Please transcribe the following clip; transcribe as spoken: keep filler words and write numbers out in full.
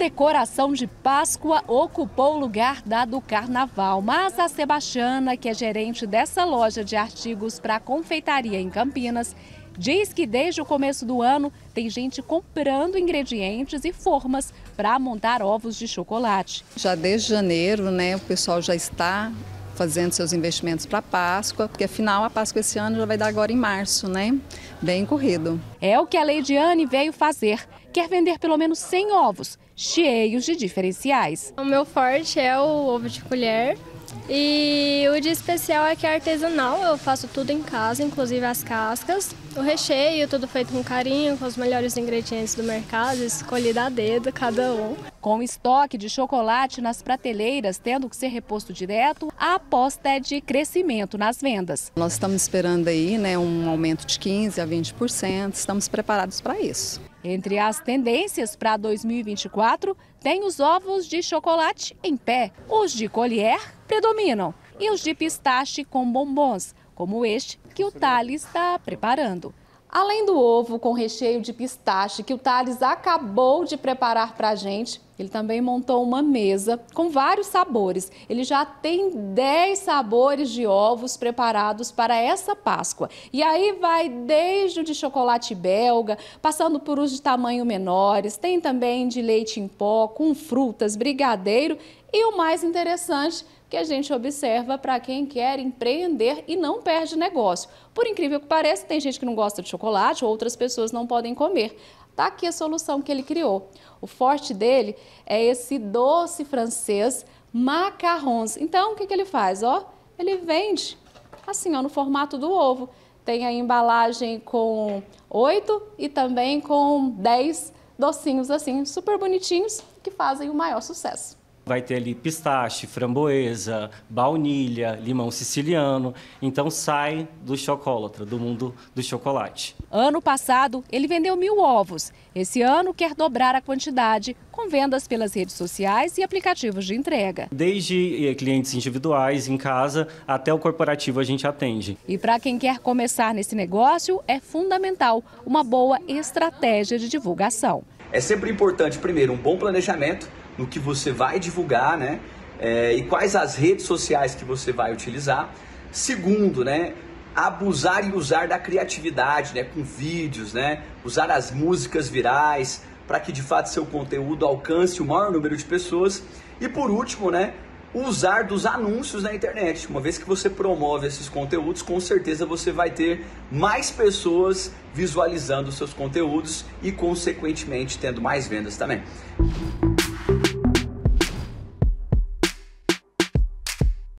decoração de Páscoa ocupou o lugar da do Carnaval, mas a Sebastiana, que é gerente dessa loja de artigos para confeitaria em Campinas, diz que desde o começo do ano tem gente comprando ingredientes e formas para montar ovos de chocolate. Já desde janeiro, né, o pessoal já está fazendo seus investimentos para a Páscoa, porque afinal a Páscoa esse ano já vai dar agora em março, né? Bem corrido. É o que a Leidiane veio fazer. Quer vender pelo menos cem ovos, cheios de diferenciais. O meu forte é o ovo de colher. E o de especial é que é artesanal, eu faço tudo em casa, inclusive as cascas. O recheio, tudo feito com carinho, com os melhores ingredientes do mercado, escolhido a dedo, cada um. Com estoque de chocolate nas prateleiras, tendo que ser reposto direto, a aposta é de crescimento nas vendas. Nós estamos esperando aí, né, um aumento de quinze a vinte por cento, estamos preparados para isso. Entre as tendências para dois mil e vinte e quatro, tem os ovos de chocolate em pé. Os de colher predominam e os de pistache com bombons, como este que o Thales está preparando. Além do ovo com recheio de pistache que o Thales acabou de preparar para a gente, ele também montou uma mesa com vários sabores. Ele já tem dez sabores de ovos preparados para essa Páscoa. E aí vai desde o de chocolate belga, passando por os de tamanho menores, tem também de leite em pó, com frutas, brigadeiro e o mais interessante que a gente observa para quem quer empreender e não perde negócio. Por incrível que pareça, tem gente que não gosta de chocolate, outras pessoas não podem comer. Tá aqui a solução que ele criou. O forte dele é esse doce francês macarrons. Então, o que, que ele faz? Ó, ele vende assim, ó, no formato do ovo. Tem a embalagem com oito e também com dez docinhos assim, super bonitinhos, que fazem o maior sucesso. Vai ter ali pistache, framboesa, baunilha, limão siciliano. Então sai do chocolatra, do mundo do chocolate. Ano passado, ele vendeu mil ovos. Esse ano quer dobrar a quantidade, com vendas pelas redes sociais e aplicativos de entrega. Desde clientes individuais em casa até o corporativo a gente atende. E para quem quer começar nesse negócio, é fundamental uma boa estratégia de divulgação. É sempre importante, primeiro, um bom planejamento no que você vai divulgar, né? É, e quais as redes sociais que você vai utilizar. Segundo, né? Abusar e usar da criatividade, né? Com vídeos, né? Usar as músicas virais para que de fato seu conteúdo alcance o maior número de pessoas. E por último, né? Usar dos anúncios na internet. Uma vez que você promove esses conteúdos, com certeza você vai ter mais pessoas visualizando os seus conteúdos e consequentemente tendo mais vendas também.